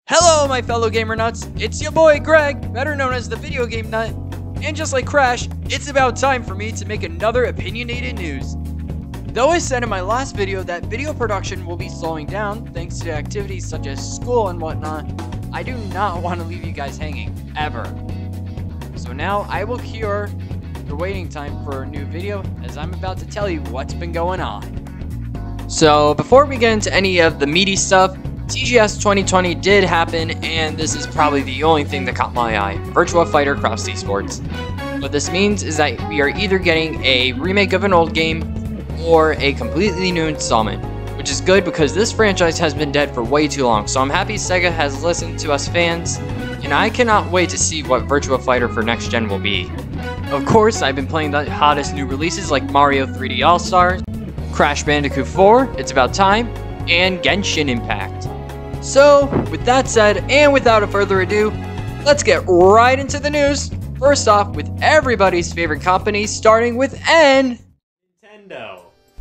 Hello, my fellow gamer nuts. It's your boy Greg, better known as the Video Game Nut. And just like Crash, it's about time for me to make another opinionated news. Though I said in my last video that video production will be slowing down thanks to activities such as school and whatnot, I do not want to leave you guys hanging, ever. So now I will cure your waiting time for a new video, as I'm about to tell you what's been going on. So before we get into any of the meaty stuff, TGS 2020 did happen, and this is probably the only thing that caught my eye: Virtua Fighter Cross Esports. What this means is that we are either getting a remake of an old game or a completely new installment, which is good because this franchise has been dead for way too long, so I'm happy Sega has listened to us fans, and I cannot wait to see what Virtua Fighter for next gen will be. Of course, I've been playing the hottest new releases like Mario 3D All-Stars, Crash Bandicoot 4, It's About Time, and Genshin Impact. So, with that said, and without further ado, let's get right into the news. First off, with everybody's favorite company, starting with N. Nintendo.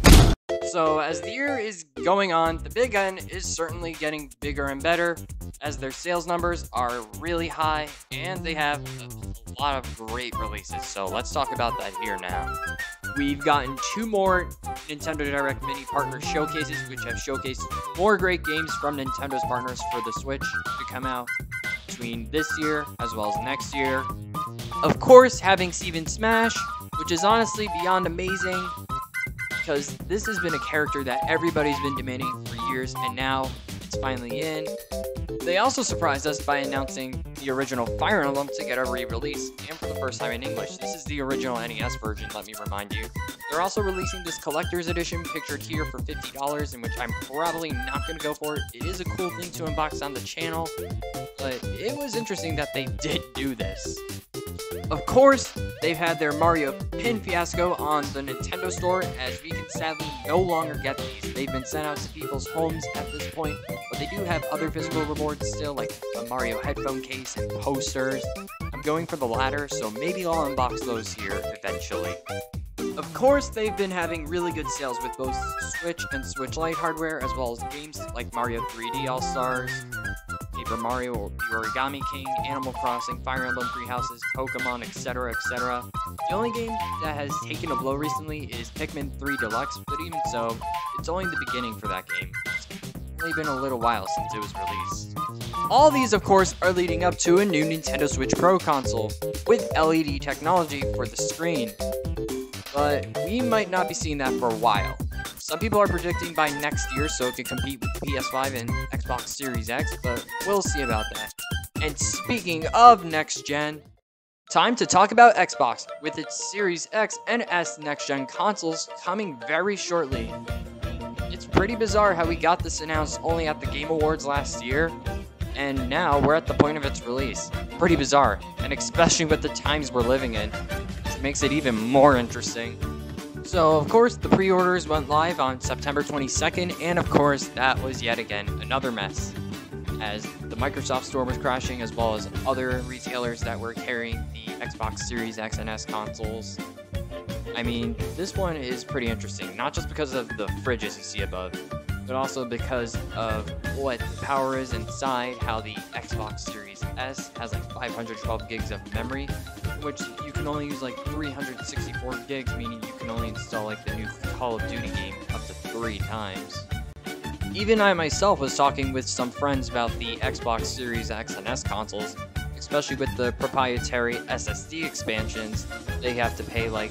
So, as the year is going on, the Big N is certainly getting bigger and better, as their sales numbers are really high, and they have a lot of great releases. So, let's talk about that here now. We've gotten 2 more Nintendo Direct Mini Partner Showcases, which have showcased more great games from Nintendo's partners for the Switch to come out between this year as well as next year. Of course, having Steven Smash, which is honestly beyond amazing, because this has been a character that everybody's been demanding for years, and now it's finally in. They also surprised us by announcing the original Fire Emblem to get a re-release, and for the first time in English. This is the original NES version, let me remind you. They're also releasing this collector's edition pictured here for $50, in which I'm probably not going to go for it. It is a cool thing to unbox on the channel, but it was interesting that they did do this. Of course, they've had their Mario pin fiasco on the Nintendo Store, as we can sadly no longer get these. They've been sent out to people's homes at this point, but they do have other physical rewards still, like a Mario headphone case and posters. I'm going for the latter, so maybe I'll unbox those here eventually. Of course, they've been having really good sales with both Switch and Switch Lite hardware, as well as games like Mario 3D All-Stars, Paper Mario, The Origami King, Animal Crossing, Fire Emblem Three Houses, Pokemon, etc., etc. The only game that has taken a blow recently is Pikmin 3 Deluxe, but even so, it's only the beginning for that game. It's only been a little while since it was released. All these, of course, are leading up to a new Nintendo Switch Pro console with LED technology for the screen. But we might not be seeing that for a while. Some people are predicting by next year so it can compete with the PS5 and Xbox Series X, but we'll see about that. And speaking of next gen, time to talk about Xbox, with its Series X and S next gen consoles coming very shortly. It's pretty bizarre how we got this announced only at the Game Awards last year, and now we're at the point of its release. Pretty bizarre, and especially with the times we're living in, which makes it even more interesting. So, of course, the pre-orders went live on September 22nd, and of course, that was yet again another mess, as the Microsoft Store was crashing, as well as other retailers that were carrying the Xbox Series X and S consoles. I mean, this one is pretty interesting, not just because of the fridges you see above, but also because of what the power is inside, how the Xbox Series S has like 512 gigs of memory, which you can only use like 364 gigs, meaning you can only install like the new Call of Duty game up to 3 times. Even I myself was talking with some friends about the Xbox Series X and S consoles, especially with the proprietary SSD expansions they have to pay like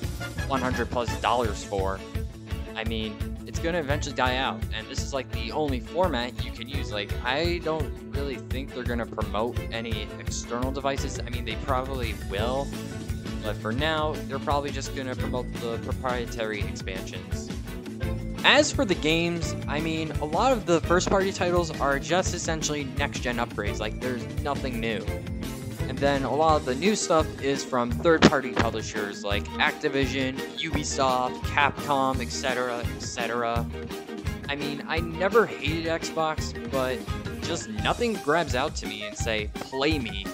$100+ for. I mean, it's gonna eventually die out, and this is like the only format you can use. Like, I don't really think they're gonna promote any external devices. I mean, they probably will, but for now, they're probably just gonna promote the proprietary expansions. As for the games, I mean, a lot of the first-party titles are just essentially next-gen upgrades. Like, there's nothing new. And then a lot of the new stuff is from third-party publishers like Activision, Ubisoft, Capcom, etc., etc. I mean, I never hated Xbox, but just nothing grabs out to me and say, play me.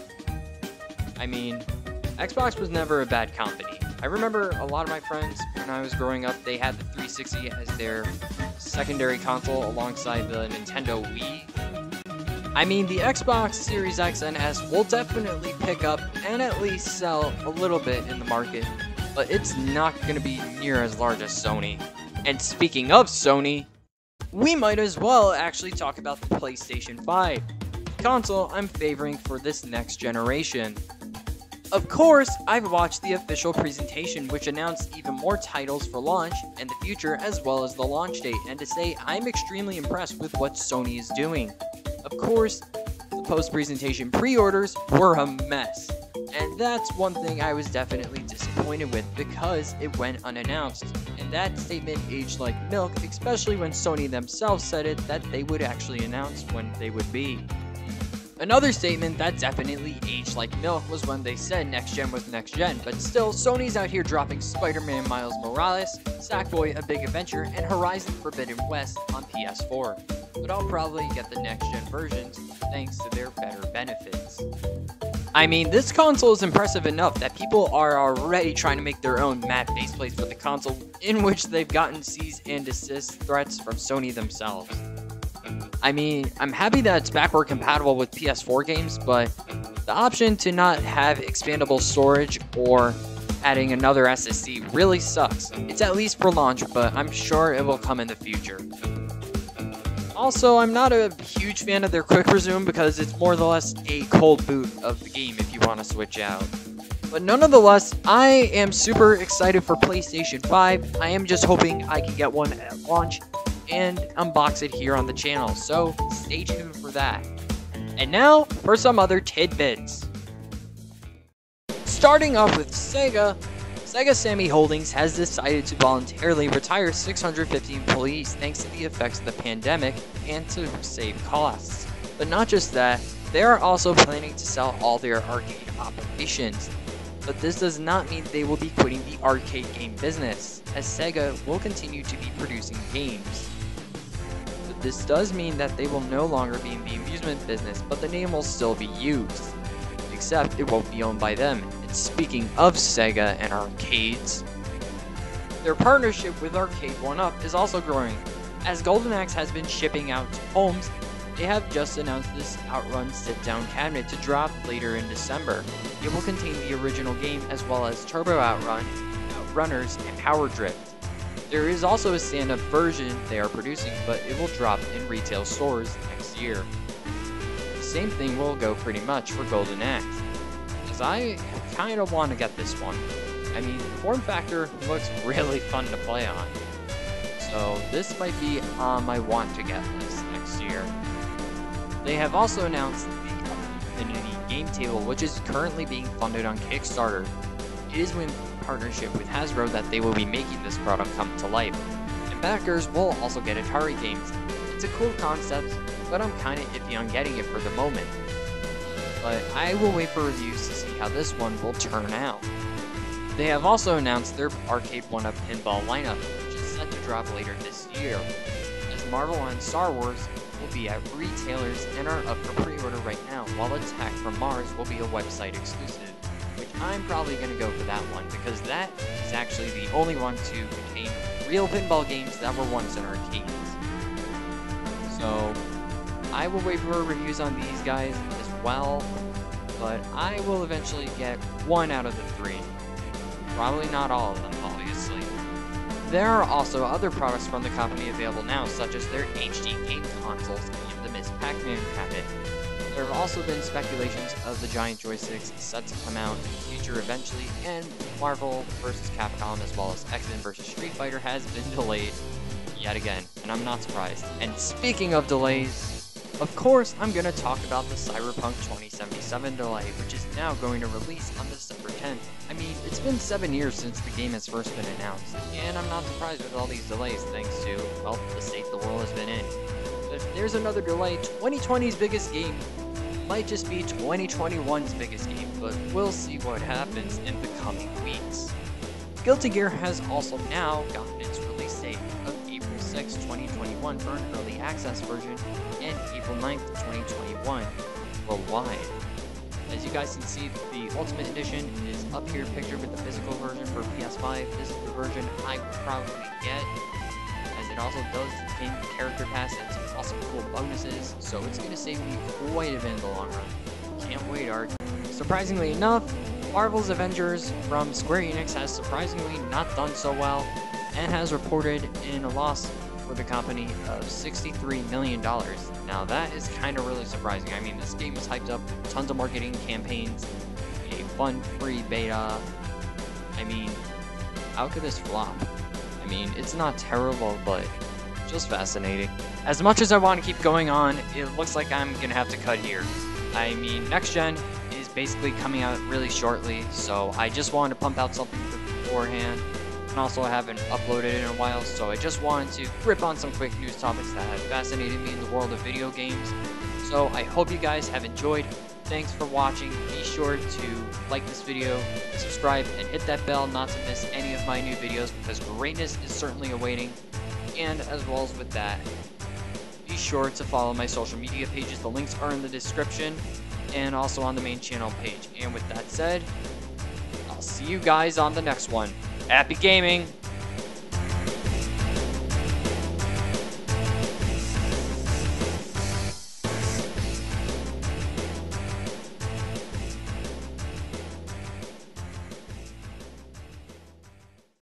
I mean, Xbox was never a bad company. I remember a lot of my friends, when I was growing up, they had the 360 as their secondary console alongside the Nintendo Wii. I mean, the Xbox Series X and S will definitely pick up and at least sell a little bit in the market, but it's not going to be near as large as Sony. And speaking of Sony, we might as well actually talk about the PlayStation 5, the console I'm favoring for this next generation. Of course, I've watched the official presentation, which announced even more titles for launch and the future, as well as the launch date, and to say I'm extremely impressed with what Sony is doing. Of course, the post-presentation pre-orders were a mess, and that's one thing I was definitely disappointed with because it went unannounced, and that statement aged like milk, especially when Sony themselves said it that they would actually announce when they would be. Another statement that definitely aged like milk was when they said next gen was next gen, but still, Sony's out here dropping Spider-Man Miles Morales, Sackboy A Big Adventure, and Horizon Forbidden West on PS4. But I'll probably get the next gen versions thanks to their better benefits. I mean, this console is impressive enough that people are already trying to make their own matte faceplates for the console, in which they've gotten cease and desist threats from Sony themselves. I mean, I'm happy that it's backward compatible with PS4 games, but the option to not have expandable storage or adding another SSD really sucks. It's at least for launch, but I'm sure it will come in the future. Also, I'm not a huge fan of their quick resume because it's more or less a cold boot of the game if you want to switch out. But nonetheless, I am super excited for PlayStation 5. I am just hoping I can get one at launch and unbox it here on the channel, so stay tuned for that. And now for some other tidbits. Starting off with Sega Sammy Holdings has decided to voluntarily retire 650 employees thanks to the effects of the pandemic and to save costs. But not just that, they are also planning to sell all their arcade operations. But this does not mean they will be quitting the arcade game business, as Sega will continue to be producing games. But this does mean that they will no longer be in the amusement business, but the name will still be used. Except it won't be owned by them. And speaking of Sega and arcades, their partnership with Arcade 1UP is also growing. As Golden Axe has been shipping out to homes, they have just announced this Outrun sit-down cabinet to drop later in December. It will contain the original game as well as Turbo Outrun, Outrunners, and Power Drift. There is also a stand-up version they are producing, but it will drop in retail stores next year. The same thing will go pretty much for Golden Axe, as I kind of want to get this one. I mean, the form factor looks really fun to play on, so this might be on my want to get list next year. They have also announced the Infinity Game Table, which is currently being funded on Kickstarter. It is in partnership with Hasbro that they will be making this product come to life, and backers will also get Atari games. It's a cool concept, but I'm kinda iffy on getting it for the moment. But I will wait for reviews to see how this one will turn out. They have also announced their Arcade 1UP pinball lineup, which is set to drop later this year, as Marvel and Star Wars will be at retailers and are up for pre-order right now, while Attack from Mars will be a website exclusive, which I'm probably going to go for that one, because that is actually the only one to contain real pinball games that were once in arcades. So I will wait for reviews on these guys as well, but I will eventually get one out of the three. Probably not all of them, obviously. There are also other products from the company available now, such as their HD game consoles and the Ms. Pac-Man cabinet. There have also been speculations of the giant joysticks set to come out in the future eventually, and Marvel vs. Capcom as well as X-Men vs. Street Fighter has been delayed yet again, and I'm not surprised. And speaking of delays, of course, I'm going to talk about the Cyberpunk 2077 delay, which is now going to release on December 10th. I mean, it's been 7 years since the game has first been announced, and I'm not surprised with all these delays thanks to, well, the state the world has been in. But if there's another delay, 2020's biggest game might just be 2021's biggest game, but we'll see what happens in the coming weeks. Guilty Gear has also now gotten its release date of April 6, 2021 for an early access version, and April 9th, 2021 worldwide. As you guys can see, the Ultimate Edition is up here pictured with the physical version for PS5. This is the version I will probably get, as it also does contain character pass and some awesome cool bonuses, so it's going to save me quite a bit in the long run. Can't wait, Ark. Surprisingly enough, Marvel's Avengers from Square Enix has surprisingly not done so well and has reported in a loss for the company of $63 million. Now that is kind of really surprising. I mean, this game is hyped up, tons of marketing campaigns, a fun free beta. I mean, how could this flop? I mean, it's not terrible, but just fascinating. As much as I want to keep going on, it looks like I'm gonna have to cut here. I mean, next gen is basically coming out really shortly, so I just wanted to pump out something beforehand. And also I haven't uploaded in a while, so I just wanted to rip on some quick news topics that have fascinated me in the world of video games. So I hope you guys have enjoyed. Thanks for watching. Be sure to like this video, subscribe, and hit that bell not to miss any of my new videos, because greatness is certainly awaiting. And as well as with that, be sure to follow my social media pages. The links are in the description and also on the main channel page. And with that said, I'll see you guys on the next one. Happy gaming!